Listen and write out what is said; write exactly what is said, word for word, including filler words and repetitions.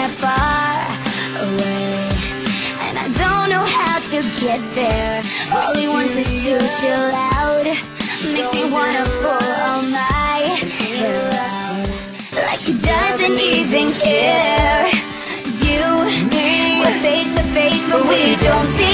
far away, and I don't know how to get there. All he wants is to chill out, make me wanna pull all my hair out, like he doesn't even care. You, we're face to face, but we don't see